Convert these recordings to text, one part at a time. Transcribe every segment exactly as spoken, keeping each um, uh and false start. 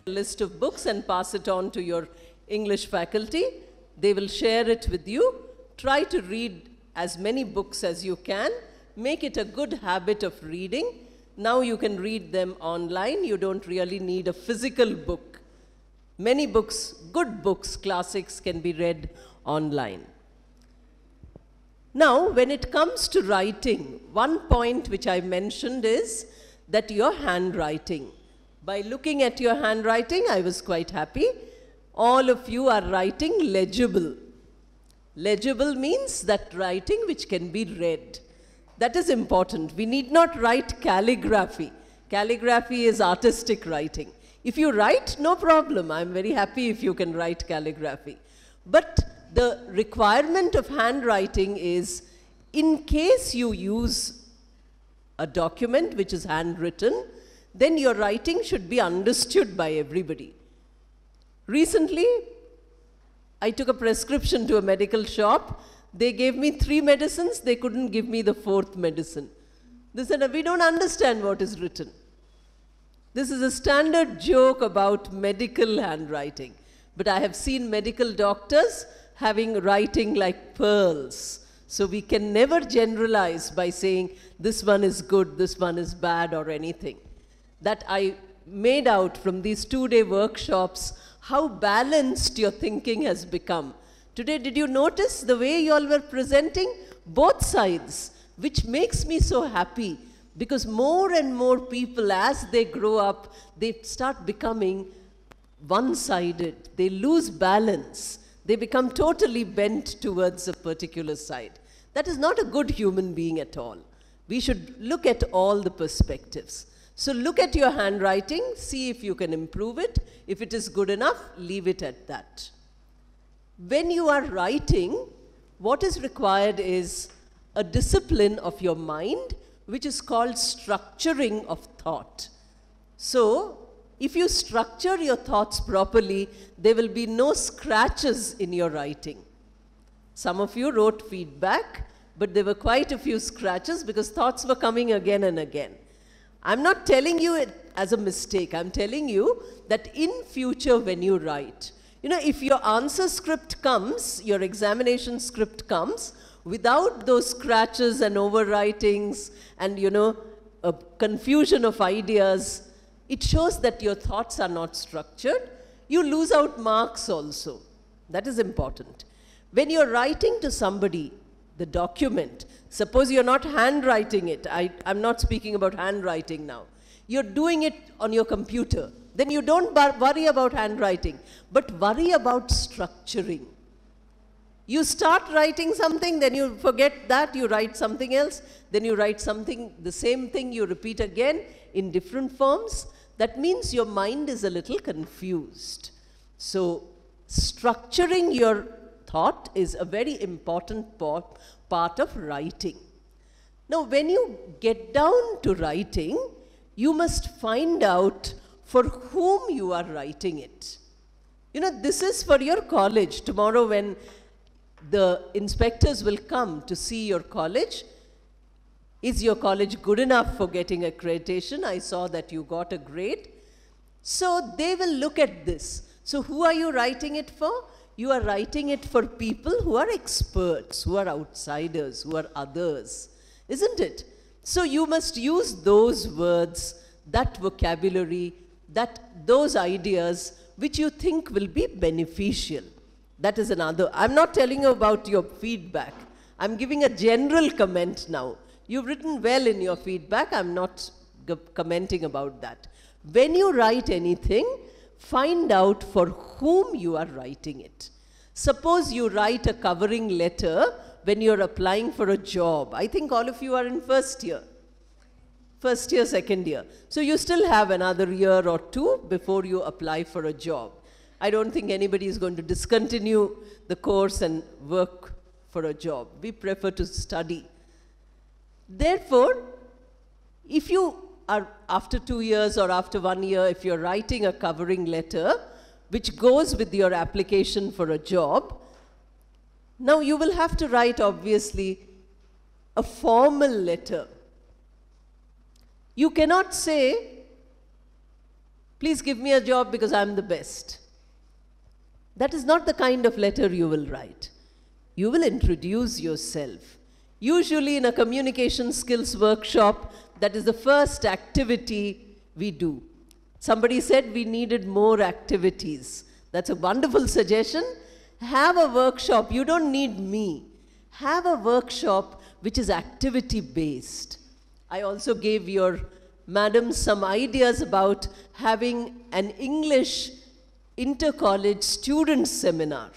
list of books and pass it on to your English faculty. They will share it with you. Try to read as many books as you can. Make it a good habit of reading. Now you can read them online. You don't really need a physical book. Many books, good books, classics can be read online. Now, when it comes to writing, one point which I mentioned is that your handwriting. By looking at your handwriting, I was quite happy. All of you are writing legible. Legible means that writing which can be read. That is important. We need not write calligraphy. Calligraphy is artistic writing. If you write, no problem. I'm very happy if you can write calligraphy. But the requirement of handwriting is, in case you use a document which is handwritten, then your writing should be understood by everybody. Recently, I took a prescription to a medical shop. They gave me three medicines. They couldn't give me the fourth medicine. They said, we don't understand what is written. This is a standard joke about medical handwriting. But I have seen medical doctors having writing like pearls. So we can never generalize by saying this one is good, this one is bad or anything. That I made out from these two-day workshops how balanced your thinking has become. Today, did you notice the way you all were presenting? Both sides, which makes me so happy, because more and more people, as they grow up, they start becoming one-sided. They lose balance. They become totally bent towards a particular side. That is not a good human being at all. We should look at all the perspectives. So look at your handwriting, see if you can improve it. If it is good enough, leave it at that. When you are writing, what is required is a discipline of your mind, which is called structuring of thought. So, if you structure your thoughts properly, there will be no scratches in your writing. Some of you wrote feedback, but there were quite a few scratches because thoughts were coming again and again. I'm not telling you it as a mistake. I'm telling you that in future when you write, you know, if your answer script comes, your examination script comes, without those scratches and overwritings and, you know, a confusion of ideas, it shows that your thoughts are not structured. You lose out marks also. That is important. When you're writing to somebody, the document, suppose you're not handwriting it. I, I'm not speaking about handwriting now. You're doing it on your computer. Then you don't worry about handwriting, but worry about structuring. You start writing something, then you forget that, you write something else, then you write something, the same thing you repeat again in different forms. That means your mind is a little confused. So structuring your thought is a very important part of writing. Now, when you get down to writing, you must find out for whom you are writing it. You know, this is for your college. Tomorrow when the inspectors will come to see your college, is your college good enough for getting accreditation? I saw that you got a grade. So they will look at this. So who are you writing it for? You are writing it for people who are experts, who are outsiders, who are others, isn't it? So you must use those words, that vocabulary, that those ideas which you think will be beneficial. That is another. I'm not telling you about your feedback. I'm giving a general comment now. You've written well in your feedback. I'm not commenting about that. When you write anything, find out for whom you are writing it. Suppose you write a covering letter when you're applying for a job. I think all of you are in first year. First year, second year. So you still have another year or two before you apply for a job. I don't think anybody is going to discontinue the course and work for a job. We prefer to study. Therefore, if you are after two years or after one year, if you're writing a covering letter which goes with your application for a job, now you will have to write obviously a formal letter. You cannot say, Please give me a job because I'm the best. That is not the kind of letter you will write. You will introduce yourself. Usually in a communication skills workshop, that is the first activity we do. Somebody said we needed more activities. That's a wonderful suggestion. Have a workshop. You don't need me. Have a workshop which is activity-based. I also gave your madam some ideas about having an English inter-college student seminar.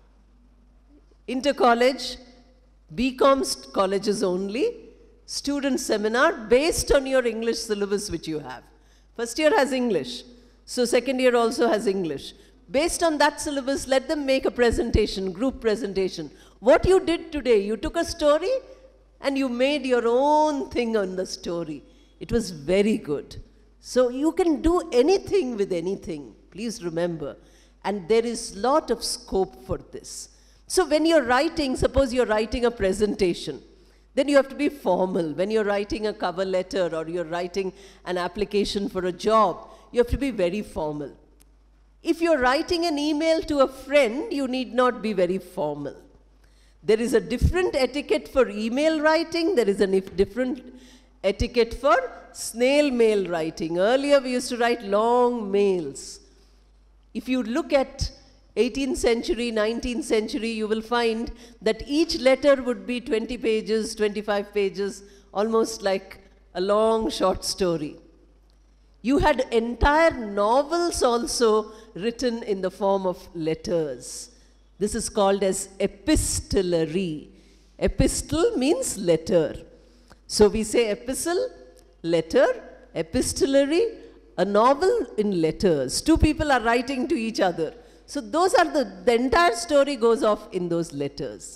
Inter-college, B Com colleges only, student seminar based on your English syllabus which you have. First year has English, so second year also has English. Based on that syllabus, let them make a presentation, group presentation. What you did today, you took a story and you made your own thing on the story. It was very good. So you can do anything with anything, please remember. And there is a lot of scope for this. So when you're writing, suppose you're writing a presentation, then you have to be formal. When you're writing a cover letter or you're writing an application for a job, you have to be very formal. If you're writing an email to a friend, you need not be very formal. There is a different etiquette for email writing. There is a different etiquette for snail mail writing. Earlier, we used to write long mails. If you look at eighteenth century, nineteenth century, you will find that each letter would be twenty pages, twenty-five pages, almost like a long short story. You had entire novels also written in the form of letters. This is called as epistolary. Epistle means letter. So we say epistle, letter, epistolary, a novel in letters. Two people are writing to each other. So those are the, the entire story goes off in those letters.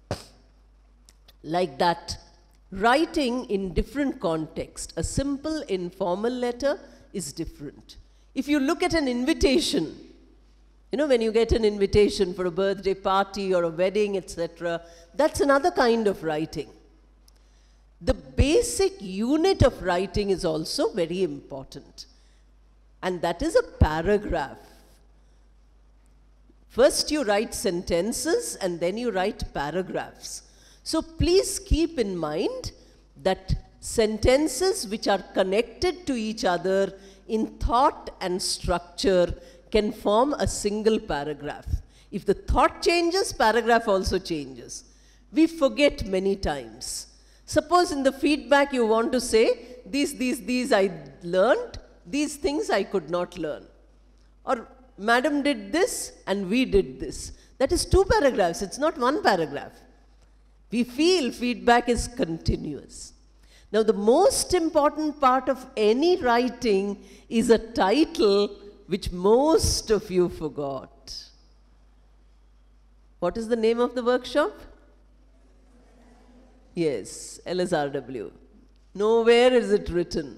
Like that, writing in different context. A simple informal letter is different. If you look at an invitation, you know, when you get an invitation for a birthday party or a wedding, et cetera, that's another kind of writing. The basic unit of writing is also very important. And that is a paragraph. First you write sentences and then you write paragraphs. So please keep in mind that sentences which are connected to each other in thought and structure can form a single paragraph. If the thought changes, paragraph also changes. We forget many times. Suppose in the feedback you want to say, these, these, these I learned, these things I could not learn. Or madam did this and we did this. That is two paragraphs, it's not one paragraph. We feel feedback is continuous. Now the most important part of any writing is a title which most of you forgot. What is the name of the workshop? Yes, L S R W. Nowhere is it written.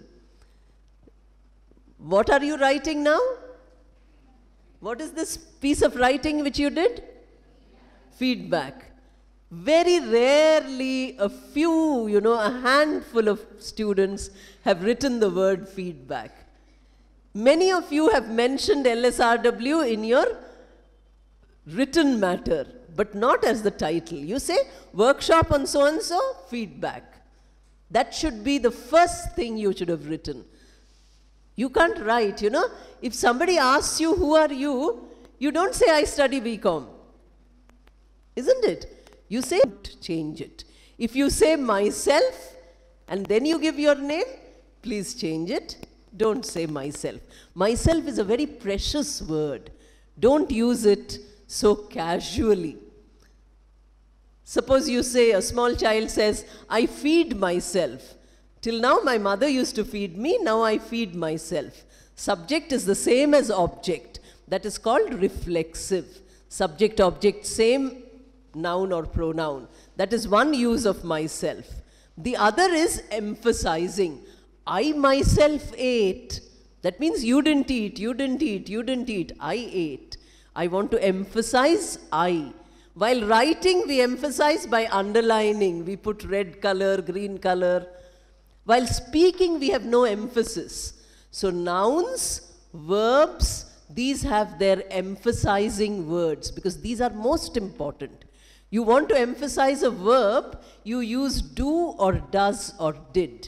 What are you writing now? What is this piece of writing which you did? Feedback. Very rarely a few, you know, a handful of students have written the word feedback. Many of you have mentioned L S R W in your written matter, but not as the title. You say, workshop on so-and-so, feedback. That should be the first thing you should have written. You can't write, you know. If somebody asks you, who are you? You don't say, I study B Com. Isn't it? You say, change it. If you say myself, and then you give your name, please change it. Don't say myself. Myself is a very precious word. Don't use it so casually. Suppose you say, a small child says, I feed myself. Till now my mother used to feed me, now I feed myself. Subject is the same as object. That is called reflexive. Subject, object, same noun or pronoun. That is one use of myself. The other is emphasizing. I myself ate. That means you didn't eat, you didn't eat, you didn't eat. I ate. I want to emphasize I. While writing, we emphasize by underlining. We put red color, green color. While speaking, we have no emphasis. So nouns, verbs, these have their emphasizing words because these are most important. You want to emphasize a verb, you use do or does or did.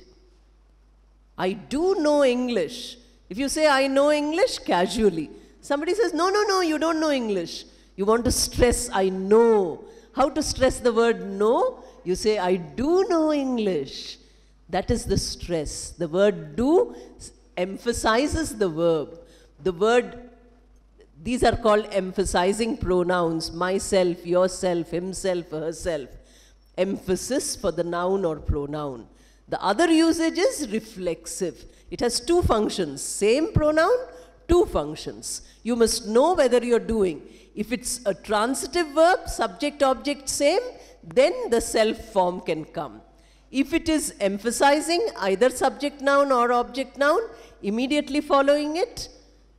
I do know English. If you say, I know English, casually. Somebody says, no, no, no, you don't know English. You want to stress, I know. How to stress the word know? You say, I do know English. That is the stress. The word do emphasizes the verb. The word, these are called emphasizing pronouns. Myself, yourself, himself, herself. Emphasis for the noun or pronoun. The other usage is reflexive. It has two functions. Same pronoun, two functions. You must know whether you're doing. If it's a transitive verb, subject, object, same, then the self form can come. If it is emphasizing either subject noun or object noun, immediately following it,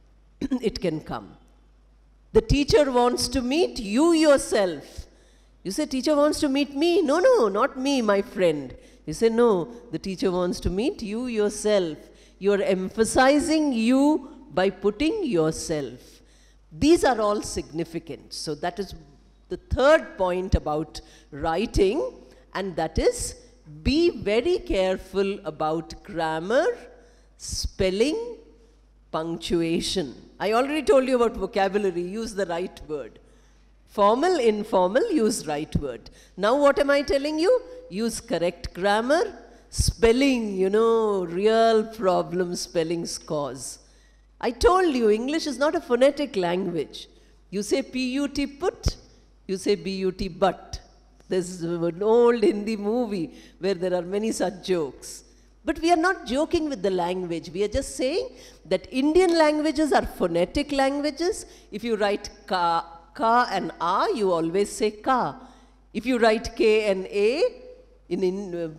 it can come. The teacher wants to meet you yourself. You say, teacher wants to meet me. No, no, not me, my friend. You say, no, the teacher wants to meet you yourself. You're emphasizing you by putting yourself. These are all significant. So that is the third point about writing, and that is be very careful about grammar, spelling, punctuation. I already told you about vocabulary. Use the right word. Formal, informal, use right word. Now what am I telling you? Use correct grammar. Spelling, you know, real problem spellings cause. I told you, English is not a phonetic language. You say P U T put, you say B U T but. There's an old Hindi movie where there are many such jokes. But we are not joking with the language. We are just saying that Indian languages are phonetic languages. If you write ka, ka and a, you always say ka. If you write k and a, in, in uh,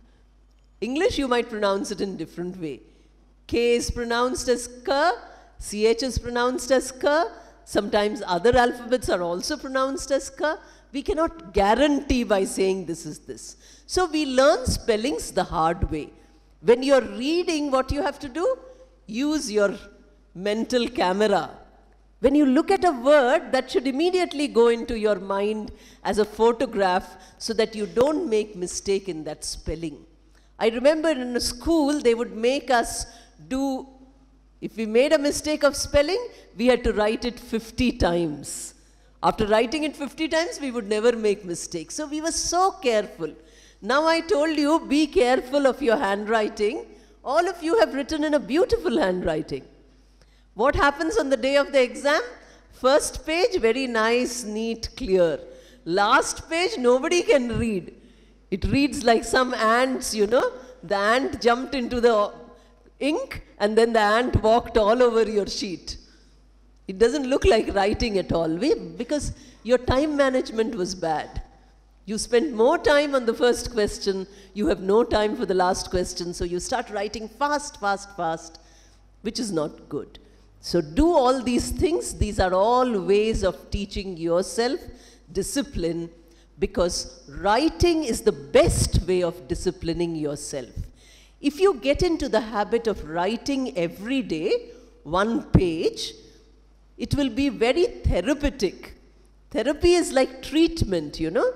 English you might pronounce it in different way. K is pronounced as ka, C H is pronounced as ka, sometimes other alphabets are also pronounced as ka. We cannot guarantee by saying this is this. So we learn spellings the hard way. When you're reading, what you have to do? Use your mental camera. When you look at a word, that should immediately go into your mind as a photograph so that you don't make mistake in that spelling. I remember in a school, they would make us do, if we made a mistake of spelling, we had to write it fifty times. After writing it fifty times, we would never make mistakes. So we were so careful. Now I told you, be careful of your handwriting. All of you have written in a beautiful handwriting. What happens on the day of the exam? First page, very nice, neat, clear. Last page, nobody can read. It reads like some ants, you know. The ant jumped into the ink and then the ant walked all over your sheet. It doesn't look like writing at all, because your time management was bad. You spent more time on the first question, you have no time for the last question, so you start writing fast, fast, fast, which is not good. So do all these things. These are all ways of teaching yourself discipline, because writing is the best way of disciplining yourself. If you get into the habit of writing every day, one page, it will be very therapeutic. Therapy is like treatment, you know.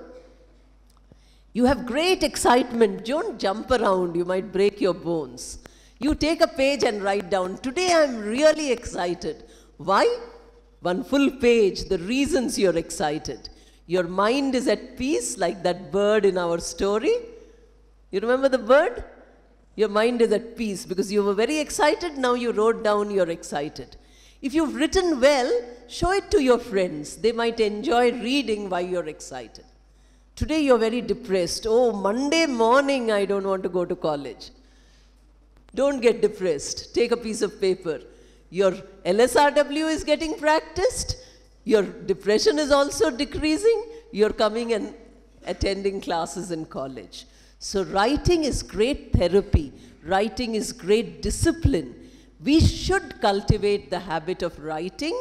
You have great excitement. Don't jump around. You might break your bones. You take a page and write down, today I'm really excited. Why? One full page, the reasons you're excited. Your mind is at peace, like that bird in our story. You remember the bird? Your mind is at peace because you were very excited. Now you wrote down you're excited. If you've written well, show it to your friends. They might enjoy reading why you're excited. Today you're very depressed. Oh, Monday morning I don't want to go to college. Don't get depressed. Take a piece of paper. Your L S R W is getting practiced. Your depression is also decreasing. You're coming and attending classes in college. So writing is great therapy. Writing is great discipline. We should cultivate the habit of writing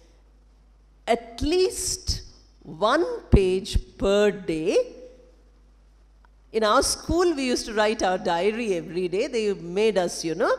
at least one page per day. In our school, we used to write our diary every day. They made us, you know.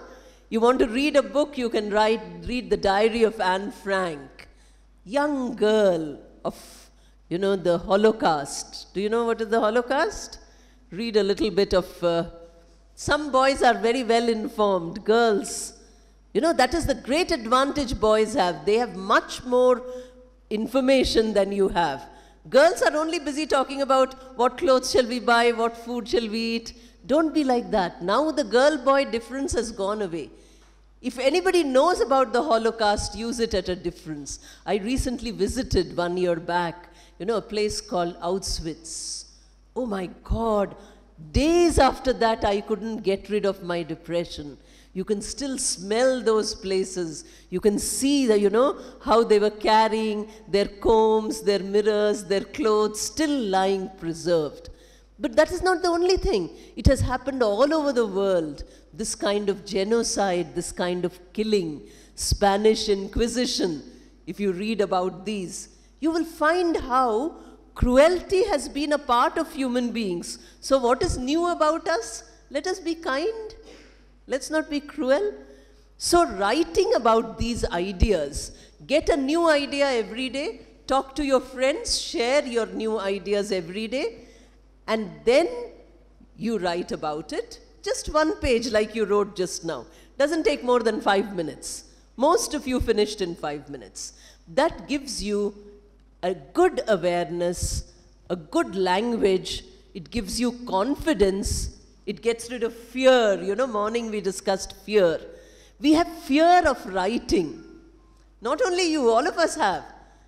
You want to read a book, you can write, read the diary of Anne Frank. Young girl of, you know, the Holocaust. Do you know what is the Holocaust? Read a little bit of, uh, some boys are very well informed, girls. You know, that is the great advantage boys have. They have much more information than you have. Girls are only busy talking about what clothes shall we buy, what food shall we eat. Don't be like that. Now the girl-boy difference has gone away. If anybody knows about the Holocaust, use it at a difference. I recently visited one year back, you know, a place called Auschwitz. Oh my God. Days after that, I couldn't get rid of my depression. You can still smell those places. You can see, the, you know, how they were carrying their combs, their mirrors, their clothes, still lying preserved. But that is not the only thing. It has happened all over the world. This kind of genocide, this kind of killing, Spanish Inquisition, if you read about these, you will find how cruelty has been a part of human beings. So what is new about us? Let us be kind. Let's not be cruel. So writing about these ideas, get a new idea every day, talk to your friends, share your new ideas every day, and then you write about it. Just one page like you wrote just now. Doesn't take more than five minutes. Most of you finished in five minutes. That gives you a good awareness, a good language. It gives you confidence. It gets rid of fear. You know, morning we discussed fear. We have fear of writing. Not only you, all of us have.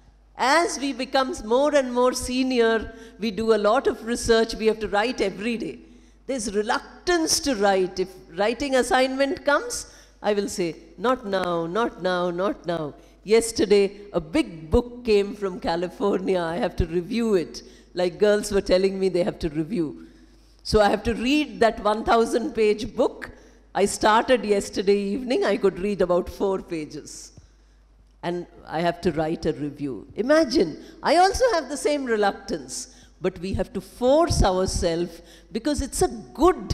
As we become more and more senior, we do a lot of research. We have to write every day. There's reluctance to write. If writing assignment comes, I will say, not now, not now, not now. Yesterday, a big book came from California. I have to review it. Like girls were telling me they have to review. So I have to read that one thousand page book. I started yesterday evening. I could read about four pages. And I have to write a review. Imagine, I also have the same reluctance. But we have to force ourselves because it's a good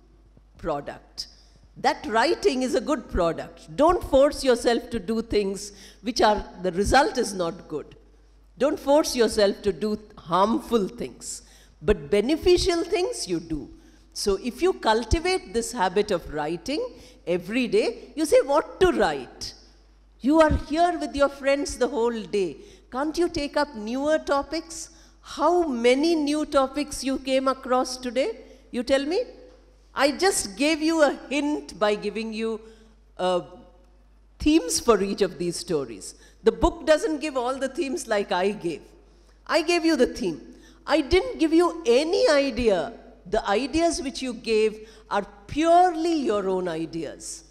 product. That writing is a good product. Don't force yourself to do things which are, the result is not good. Don't force yourself to do harmful things. But beneficial things you do. So if you cultivate this habit of writing every day, you say what to write. You are here with your friends the whole day. Can't you take up newer topics? How many new topics you came across today? You tell me? I just gave you a hint by giving you uh, themes for each of these stories. The book doesn't give all the themes like I gave. I gave you the theme. I didn't give you any idea. The ideas which you gave are purely your own ideas.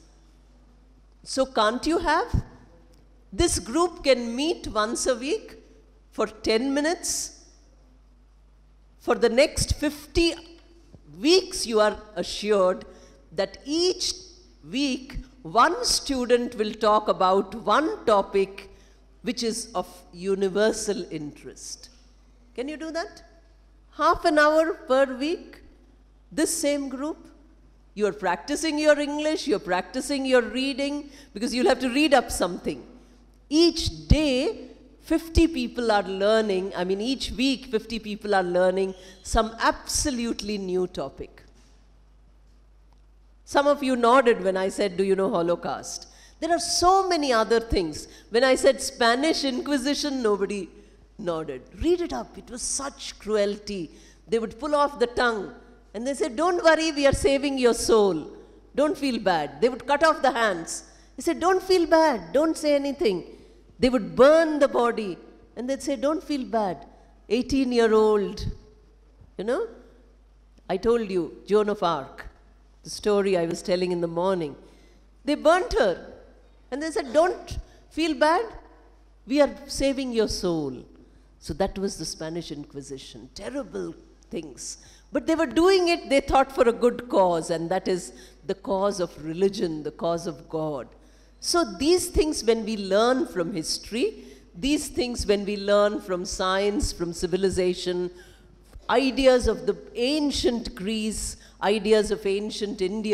So can't you have? This group can meet once a week for ten minutes. For the next fifty weeks, you are assured that each week, one student will talk about one topic which is of universal interest. Can you do that? Half an hour per week, this same group. You are practicing your English, you're practicing your reading, because you'll have to read up something. Each day, fifty people are learning, I mean each week fifty people are learning some absolutely new topic. Some of you nodded when I said, do you know Holocaust? There are so many other things. When I said Spanish Inquisition, nobody nodded. Read it up. It was such cruelty. They would pull off the tongue and they said, don't worry, we are saving your soul. Don't feel bad. They would cut off the hands. They said, don't feel bad. Don't say anything. They would burn the body and they'd say, don't feel bad. eighteen-year-old, you know. I told you, Joan of Arc, the story I was telling in the morning. They burnt her and they said, don't feel bad. We are saving your soul. So that was the Spanish Inquisition. Terrible things. But they were doing it, they thought, for a good cause, and that is the cause of religion, the cause of God. So these things, when we learn from history, these things when we learn from science, from civilization, ideas of the ancient Greece, ideas of ancient India,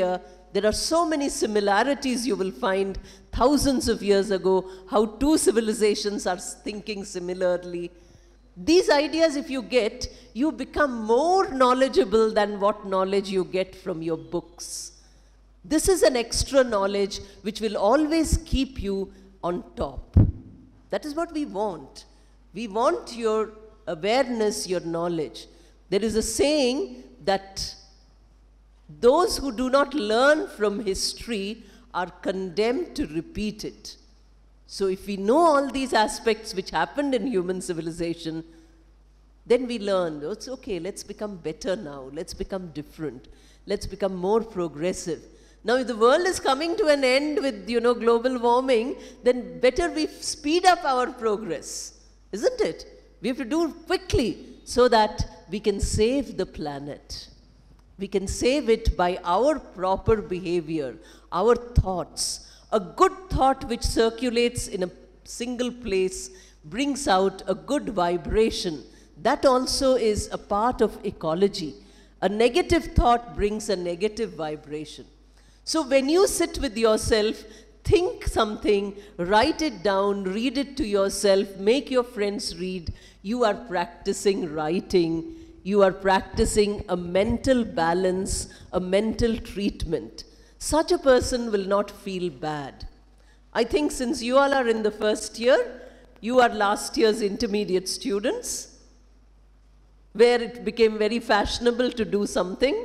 There are so many similarities you will find thousands of years ago, how two civilizations are thinking similarly. These ideas, if you get, you become more knowledgeable than what knowledge you get from your books. This is an extra knowledge which will always keep you on top. That is what we want. We want your awareness, your knowledge. There is a saying that those who do not learn from history are condemned to repeat it. So if we know all these aspects which happened in human civilization, then we learn, oh, it's okay, let's become better now, let's become different, let's become more progressive. Now if the world is coming to an end with, you know, global warming, then better we speed up our progress, isn't it? We have to do it quickly so that we can save the planet. We can save it by our proper behavior, our thoughts. A good thought which circulates in a single place brings out a good vibration. That also is a part of ecology. A negative thought brings a negative vibration. So when you sit with yourself, think something, write it down, read it to yourself, make your friends read, you are practicing writing. You are practicing a mental balance, a mental treatment. Such a person will not feel bad. I think since you all are in the first year, you are last year's intermediate students, where it became very fashionable to do something.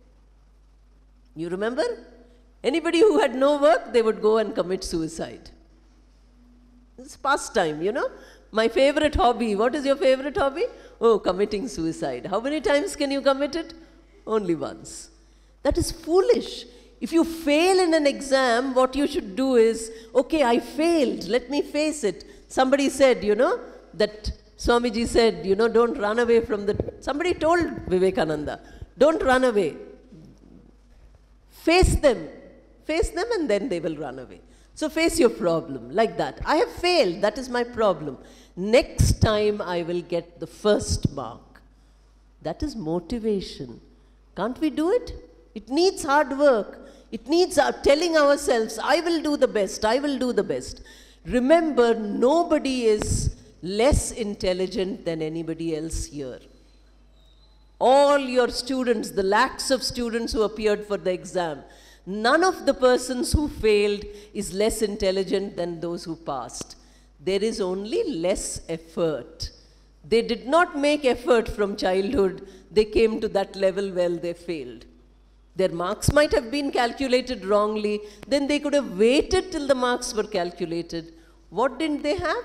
You remember? Anybody who had no work, they would go and commit suicide. It's pastime, you know. My favorite hobby, what is your favorite hobby? Oh, committing suicide. How many times can you commit it? Only once. That is foolish. If you fail in an exam, what you should do is, okay, I failed, let me face it. Somebody said, you know, that Swamiji said, you know, don't run away from the, somebody told Vivekananda, don't run away. Face them. Face them and then they will run away. So face your problem, like that. I have failed, that is my problem. Next time I will get the first mark. That is motivation. Can't we do it? It needs hard work. It needs our telling ourselves, I will do the best, I will do the best. Remember, nobody is less intelligent than anybody else here. All your students, the lakhs of students who appeared for the exam, none of the persons who failed is less intelligent than those who passed. There is only less effort. They did not make effort from childhood. They came to that level where they failed. Their marks might have been calculated wrongly. Then they could have waited till the marks were calculated. What didn't they have?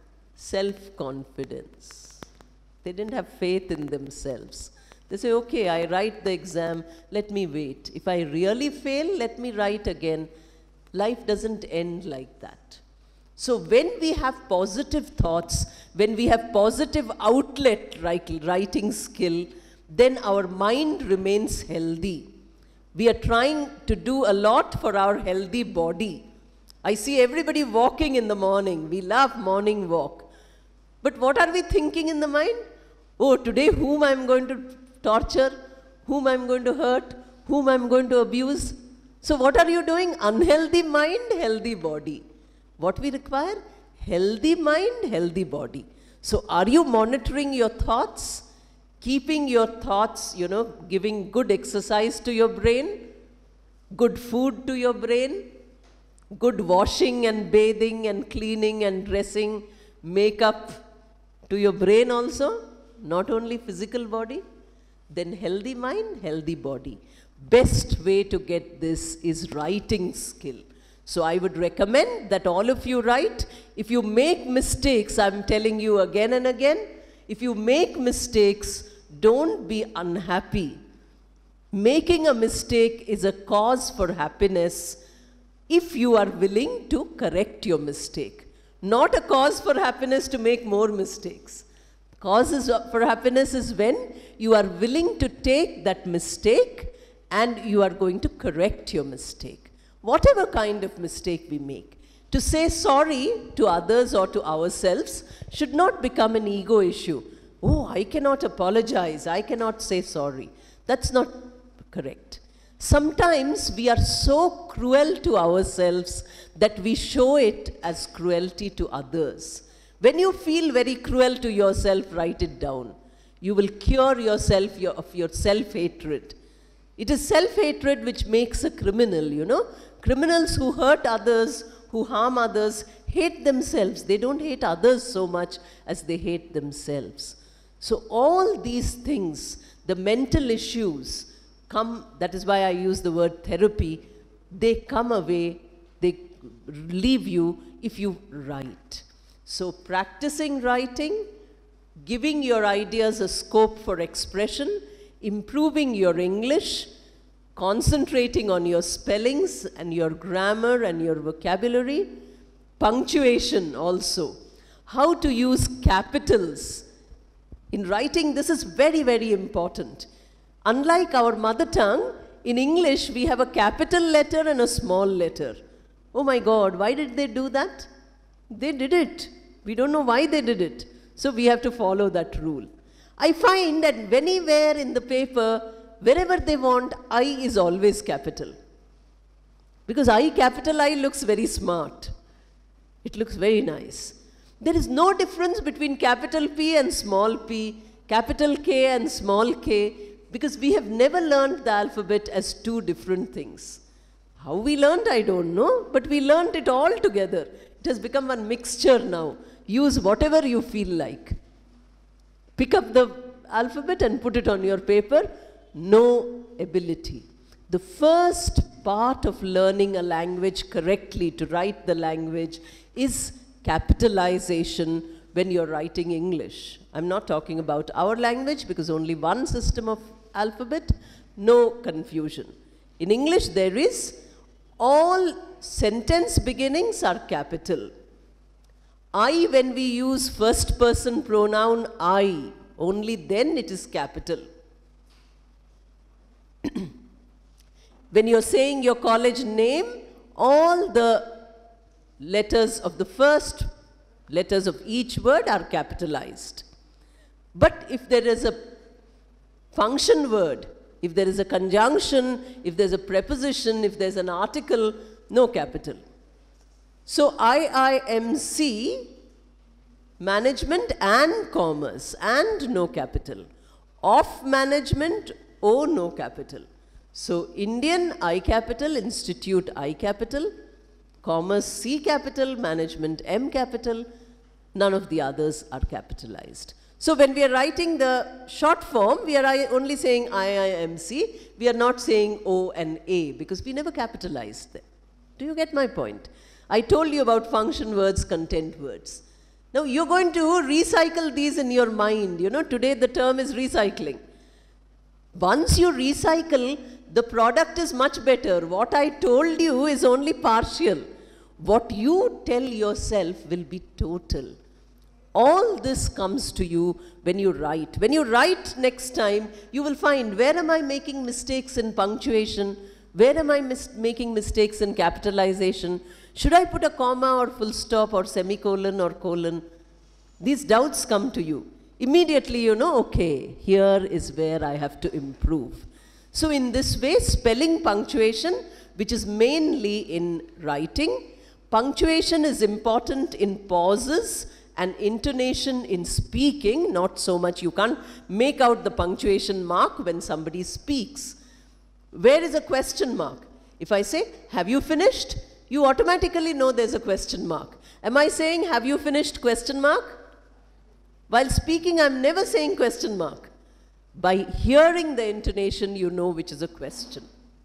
Self-confidence. They didn't have faith in themselves. They say, okay, I write the exam, let me wait. If I really fail, let me write again. Life doesn't end like that. So when we have positive thoughts, when we have positive outlet writing skill, then our mind remains healthy. We are trying to do a lot for our healthy body. I see everybody walking in the morning. We love morning walk. But what are we thinking in the mind? Oh, today whom I'm going to torture, whom I'm going to hurt, whom I'm going to abuse. So what are you doing? Unhealthy mind, healthy body. What we require? Healthy mind, healthy body. So are you monitoring your thoughts? Keeping your thoughts, you know, giving good exercise to your brain, good food to your brain, good washing and bathing and cleaning and dressing, makeup to your brain also, not only physical body. Then healthy mind, healthy body. Best way to get this is writing skill. So I would recommend that all of you write. If you make mistakes, I'm telling you again and again, if you make mistakes, don't be unhappy. Making a mistake is a cause for happiness if you are willing to correct your mistake. Not a cause for happiness to make more mistakes. Causes for happiness is when you are willing to take that mistake and you are going to correct your mistake. Whatever kind of mistake we make. To say sorry to others or to ourselves should not become an ego issue. Oh, I cannot apologize. I cannot say sorry. That's not correct. Sometimes we are so cruel to ourselves that we show it as cruelty to others. When you feel very cruel to yourself, write it down. You will cure yourself your, of your self-hatred. It is self-hatred which makes a criminal, you know. Criminals who hurt others, who harm others, hate themselves. They don't hate others so much as they hate themselves. So all these things, the mental issues come, that is why I use the word therapy, they come away, they leave you if you write. So practicing writing, giving your ideas a scope for expression, improving your English, concentrating on your spellings and your grammar and your vocabulary, punctuation also, how to use capitals. In writing, this is very, very important. Unlike our mother tongue, in English, we have a capital letter and a small letter. Oh my God, why did they do that? They did it. We don't know why they did it. So we have to follow that rule. I find that anywhere in the paper, wherever they want, I is always capital. Because I, capital I, looks very smart. It looks very nice. There is no difference between capital P and small p, capital K and small k, because we have never learned the alphabet as two different things. How we learned, I don't know, but we learned it all together. It has become a mixture now. Use whatever you feel like. Pick up the alphabet and put it on your paper. No ability. The first part of learning a language correctly, to write the language, is capitalization when you're writing English. I'm not talking about our language because only one system of alphabet, no confusion. In English there is, all sentence beginnings are capital. I, when we use first person pronoun I, only then it is capital. When you're saying your college name, all the letters of the first letters of each word are capitalized. But if there is a function word, if there is a conjunction, if there's a preposition, if there's an article, no capital. So I I M C, management and commerce, and no capital. Of management, O, no capital. So Indian, I capital, institute, I capital, commerce, C capital, management, M capital, none of the others are capitalized. So when we are writing the short form, we are only saying I I M C, we are not saying O and A because we never capitalized them. Do you get my point? I told you about function words, content words. Now you're going to recycle these in your mind. You know, today the term is recycling. Once you recycle, the product is much better. What I told you is only partial. What you tell yourself will be total. All this comes to you when you write. When you write next time, you will find, where am I making mistakes in punctuation? Where am I mis making mistakes in capitalization? Should I put a comma or full stop or semicolon or colon? These doubts come to you. Immediately you know, okay, here is where I have to improve. So in this way, spelling, punctuation, which is mainly in writing, punctuation is important in pauses and intonation in speaking, not so much. You can't make out the punctuation mark when somebody speaks. Where is a question mark? If I say, have you finished? You automatically know there's a question mark. Am I saying, have you finished, question mark? While speaking, I'm never saying question mark. By hearing the intonation, you know which is a question.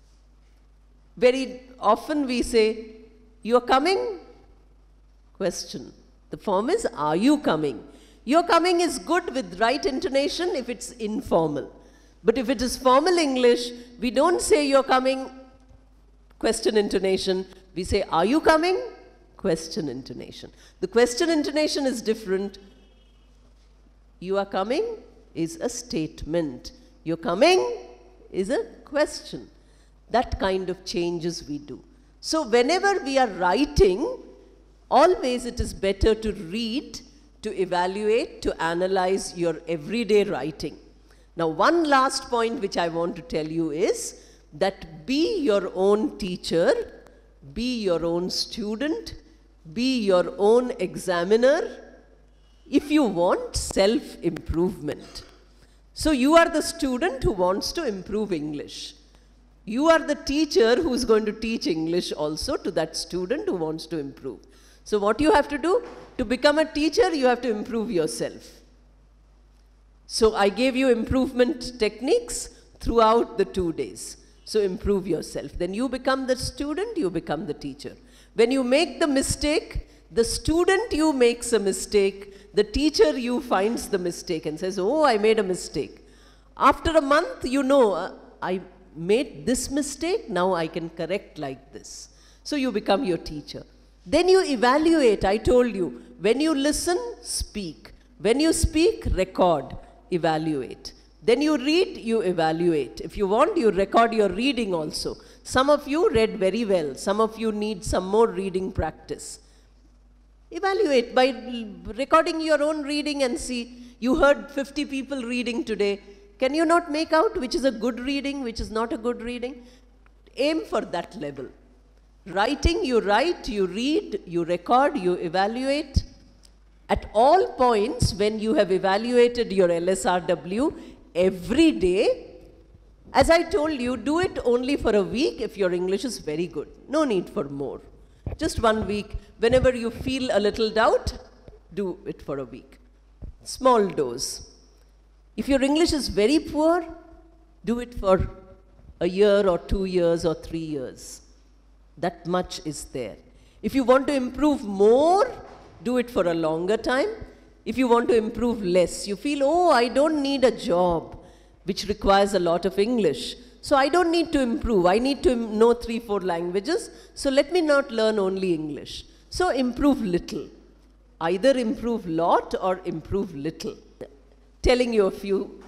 Very often we say, you're coming? Question. The form is, are you coming? You're coming is good with right intonation if it's informal. But if it is formal English, we don't say you're coming, question intonation. We say, are you coming? Question intonation. The question intonation is different. You are coming is a statement. You're coming is a question. That kind of changes we do. So whenever we are writing, always it is better to read, to evaluate, to analyze your everyday writing. Now one last point which I want to tell you is, that be your own teacher, be your own student, be your own examiner, if you want self-improvement. So you are the student who wants to improve English. You are the teacher who is going to teach English also to that student who wants to improve. So what you have to do? To become a teacher, you have to improve yourself. So I gave you improvement techniques throughout the two days. So improve yourself. Then you become the student, you become the teacher. When you make the mistake, the student you makes a mistake, the teacher you finds the mistake and says, oh, I made a mistake. After a month, you know, uh, I made this mistake, now I can correct like this. So you become your teacher. Then you evaluate. I told you, when you listen, speak. When you speak, record, evaluate. Then you read, you evaluate. If you want, you record your reading also. Some of you read very well. Some of you need some more reading practice. Evaluate by recording your own reading and see. You heard fifty people reading today. Can you not make out which is a good reading, which is not a good reading? Aim for that level. Writing, you write, you read, you record, you evaluate. At all points, when you have evaluated your L S R W every day, as I told you, do it only for a week if your English is very good. No need for more. Just one week. Whenever you feel a little doubt, do it for a week. Small dose. If your English is very poor, do it for a year or two years or three years. That much is there. If you want to improve more, do it for a longer time. If you want to improve less, you feel, oh, I don't need a job which requires a lot of English. So I don't need to improve. I need to know three, four languages. So let me not learn only English. So improve little. Either improve lot or improve little. Telling you a few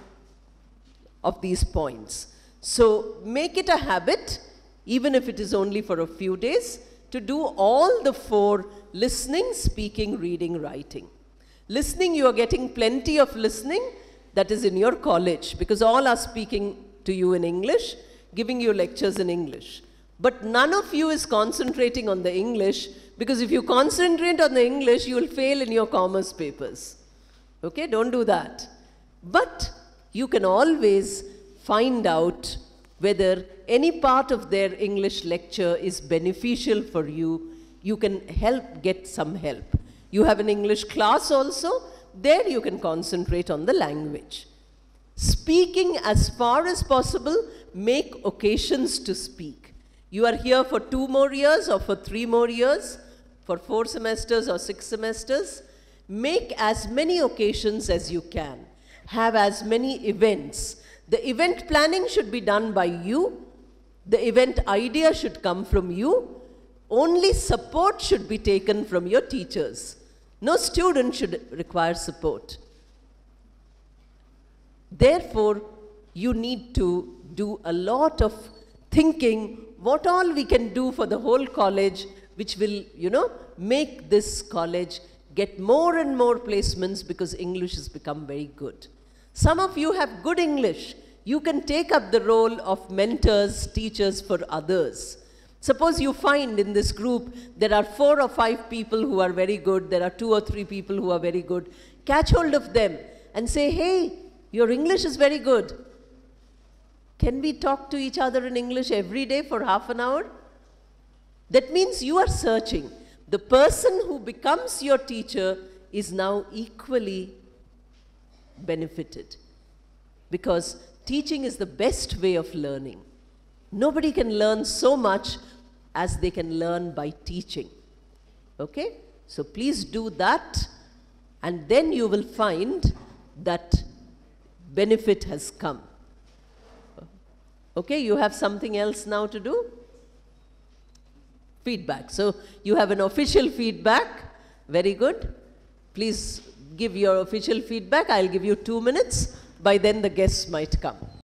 of these points. So make it a habit, even if it is only for a few days, to do all the four: listening, speaking, reading, writing. Listening, you are getting plenty of listening. That is in your college, because all are speaking to you in English, giving you lectures in English. But none of you is concentrating on the English, because if you concentrate on the English, you will fail in your commerce papers. Okay, don't do that. But you can always find out whether any part of their English lecture is beneficial for you. You can help, get some help. You have an English class also. There you can concentrate on the language. Speaking, as far as possible, make occasions to speak. You are here for two more years or for three more years, for four semesters or six semesters. Make as many occasions as you can. Have as many events. The event planning should be done by you. The event idea should come from you. Only support should be taken from your teachers. No student should require support. Therefore, you need to do a lot of thinking, what all we can do for the whole college, which will, you know, make this college get more and more placements, because English has become very good. Some of you have good English. You can take up the role of mentors, teachers for others. Suppose you find in this group there are four or five people who are very good, there are two or three people who are very good. Catch hold of them and say, hey, your English is very good. Can we talk to each other in English every day for half an hour? That means you are searching. The person who becomes your teacher is now equally benefited, because teaching is the best way of learning. Nobody can learn so much as they can learn by teaching. Okay? So please do that, and then you will find that benefit has come. Okay, you have something else now to do? Feedback. So you have an official feedback. Very good. Please give your official feedback. I'll give you two minutes. By then the guests might come.